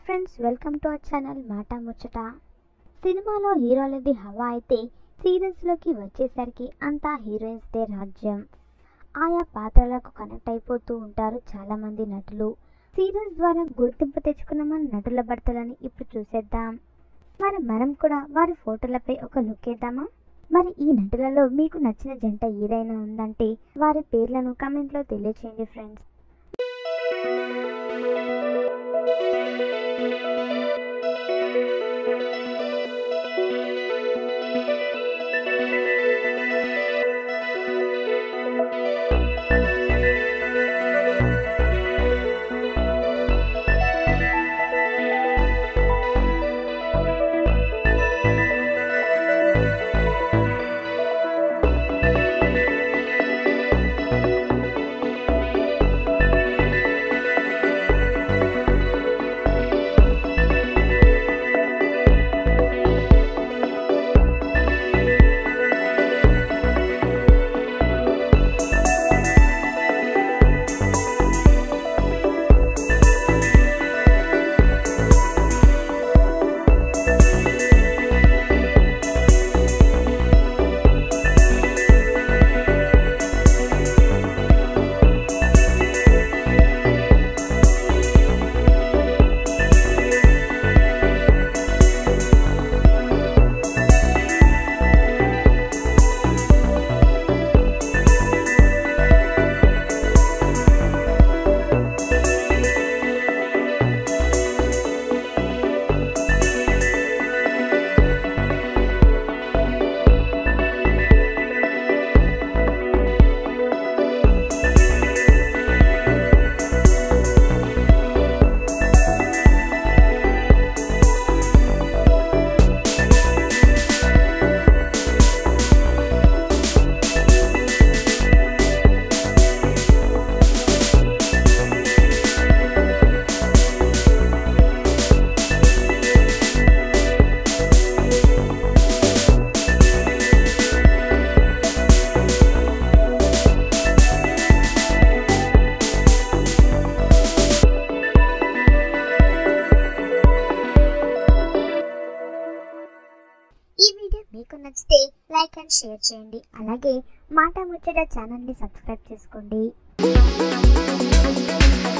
Friends, welcome to our channel మాట ముచ్చట. సినిమాలో హీరోలది హవా అయితే సీరియల్స్లోకి వచ్చేసరికి అంతా హీరోయిన్స్దే రాజ్యం. ఆయా పాత్రలకు కనెక్ట్ అయిపోతూ ఉంటారు చాలామంది నటులు. సీరియల్స్ ద్వారా గుర్తింపు తెచ్చుకున్న మన నటుల భర్తలని ఇప్పుడు చూసేద్దాం. మరి మనం కూడా వారి ఫోటోలపై ఒక లుక్ వేద్దామా? మరి ఈ నటులలో మీకు నచ్చిన జంట ఏదైనా ఉందంటే వారి పేర్లను కామెంట్లో తెలియచేయండి ఫ్రెండ్స్. ఈ వీడియో మీకు నచ్చితే లైక్ అండ్ షేర్ చేయండి. అలాగే మాట ముచ్చట ఛానల్ని సబ్స్క్రైబ్ చేసుకోండి.